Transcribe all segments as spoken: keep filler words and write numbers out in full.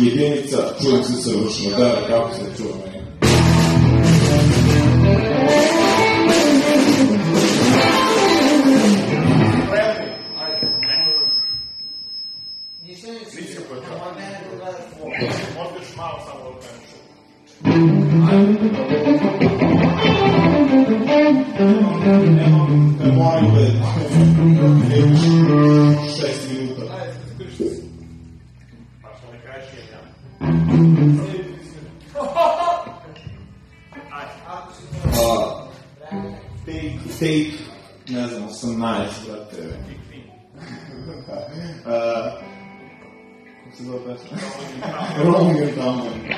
jedinica, čujem se savršeno, da, kako se čuva meni. Nisi koji to. Možeš malo samo da ukaneš. Ne moram da je šest minuta. Ajde, skrišti se. Pa što ne kažeš jedan. Take, take, ne znam, osamnaest, brate. Kako se zove pesma? Rolling and Tumbling.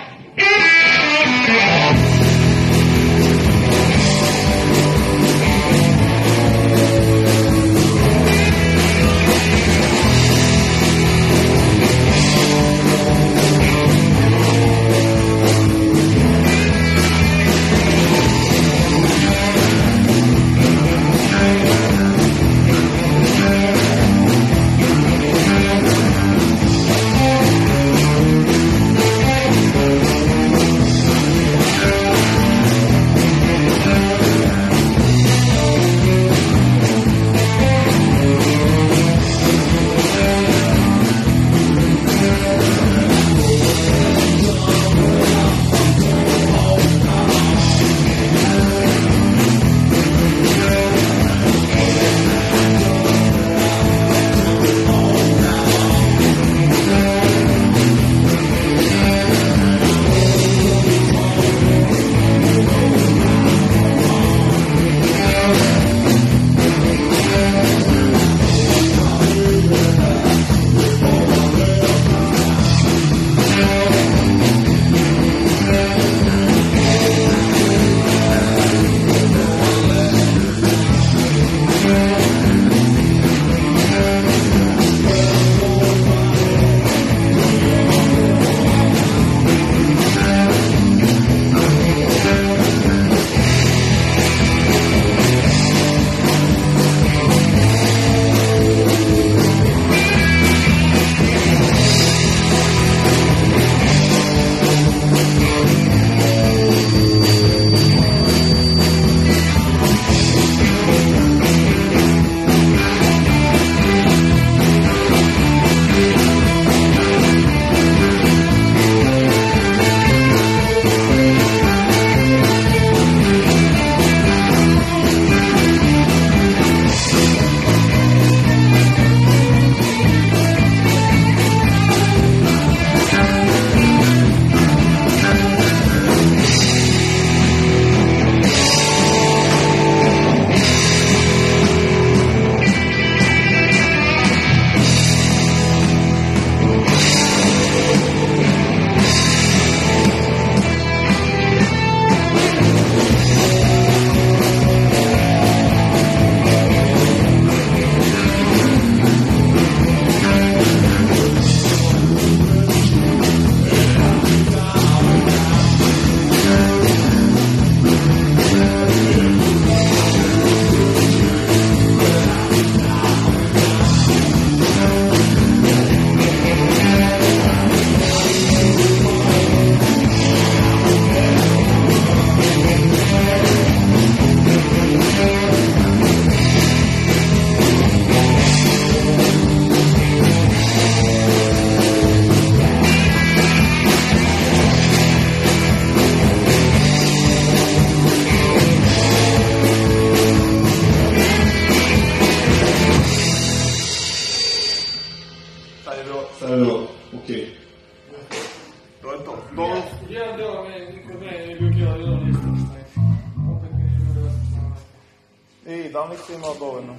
Da li niste imao dovoljno?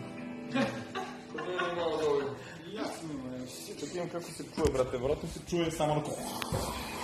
Kod mene imao dovoljno. Čekaj, imam kako se čuje, brate, vjerojatno se čuje samo onako...